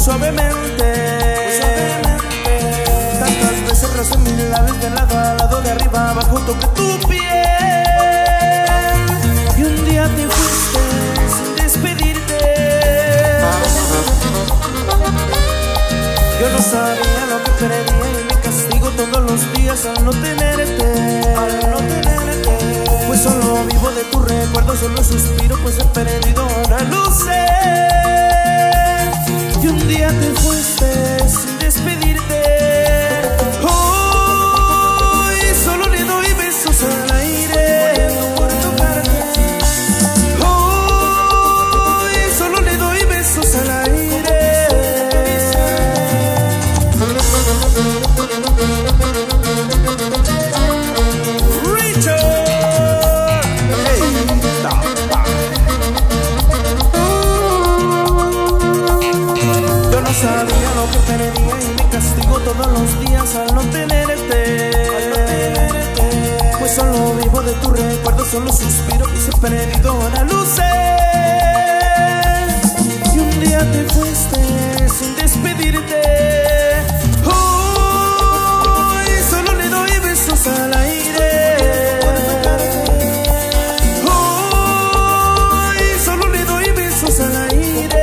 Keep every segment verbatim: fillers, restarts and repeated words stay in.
suavemente, muy suavemente. Tantas veces rozé mis labios de lado a lado, de arriba abajo toqué tu piel. Y un día te fuiste sin despedirte. Yo no sabía lo que perdía y me castigo todos los días al no tenerte, al no tenerte. Pues solo vivo de tu recuerdo, solo suspiro, pues he perdido, ahora lo sé. Y un día te fuiste sin despedirte. Hoy solo le doy besos al aire por tocarte. Hoy solo le doy besos al aire. Sabía lo que perdía y me castigo todos los días al no tenerte, al no tenerte. Pues solo vivo de tu recuerdo, solo suspiro y se he perdido, ahora lo sé. Y un día te fuiste sin despedirte. Hoy solo le doy besos al aire. Hoy solo le doy besos al aire.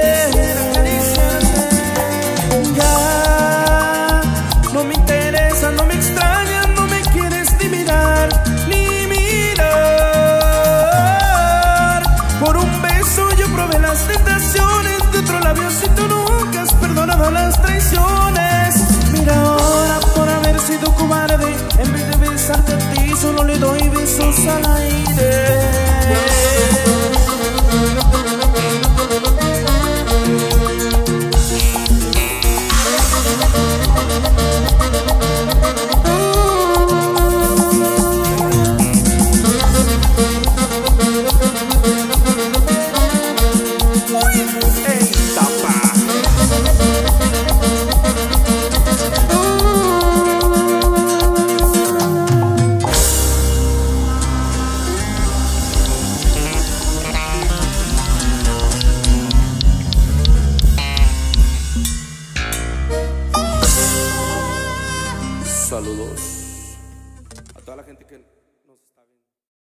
Las tentaciones de otro labio, si tú nunca has perdonado las traiciones. Mira ahora, por haber sido cobarde, en vez de besarte a ti solo le doy besos al aire. Saludos a toda la gente que